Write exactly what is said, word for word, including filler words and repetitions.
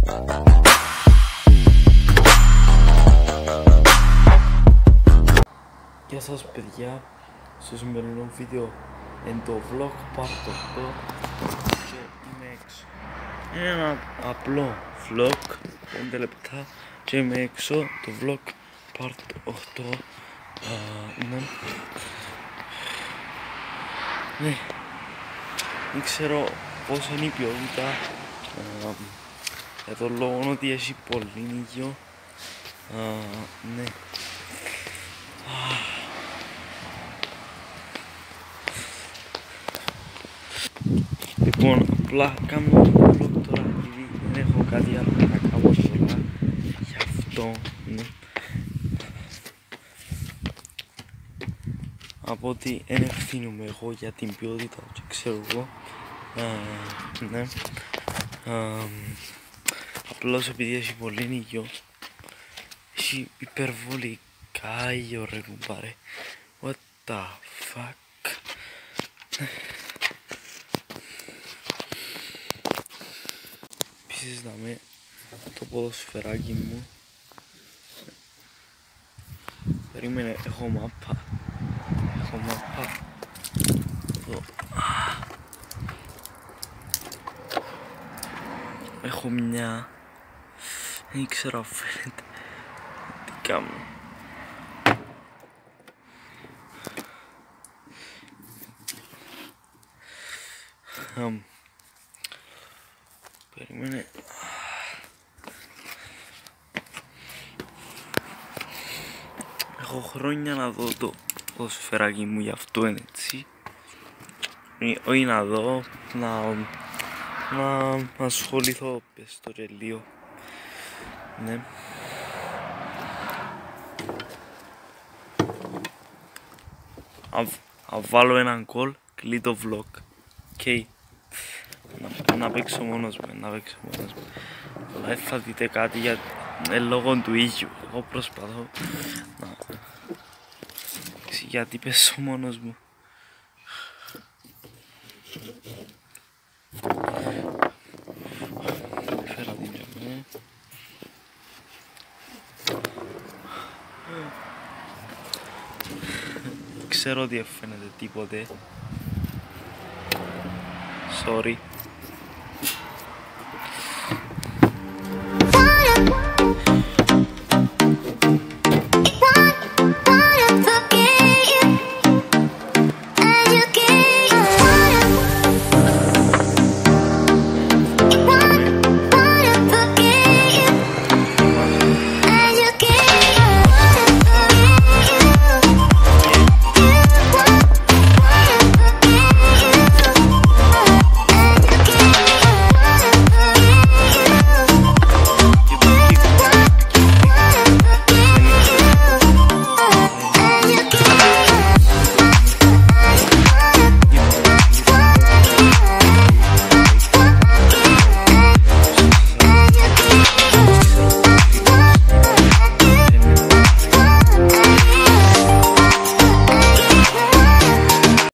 Γεια σας παιδιά, στο σημερινό βίντεο είναι το vlog part οκτώ και είμαι έξω. Είναι ένα απλό vlog, πέντε λεπτά και είμαι έξω. Το vlog part οκτώ uh, ναι. ναι, δεν ξέρω πώς είναι η ποιότητα uh, για τον λόγο ότι έχει πολύ νοικιο. Uh, ναι. Λοιπόν, απλά κάνω το vlog τώρα επειδή δεν έχω κάτι άλλο να κάνω τώρα, γι' αυτό ναι. Από ότι δεν ευθύνομαι εγώ για την ποιότητα και ξέρω εγώ, uh, ναι. uh, Απλώς επειδή έχει πολύ νοικιο, έχει υπερβολικά ήλιο ρε κουμπάρε. What the fuck. Επίσης δάμε το ποδοσφαιράκι μου. Περίμενε, έχω μάπα. Έχω μάπα. Εδώ. Έχω μια. Δεν ξέρω αν φαίνεται. Τι κάνω. Um, περίμενε. Έχω χρόνια να δω το ποδοσφαιράκι μου, γι' αυτό είναι έτσι. Όχι να δω, να, να ασχοληθώ πες το ρελίο. Ναι. Αν βάλω έναν κόλ, κλείνει το vlog. Okay. Να, να παίξω μόνος μου, να παίξω μόνος μου. Αλλά δεν θα δείτε κάτι για ε, λόγω του ήλιου. Εγώ προσπαθώ να... γιατί παίζω μόνος μου. Φέρα την τζαμέ. Ξέρω ότι δεν φαίνεται τίποτε. Sorry.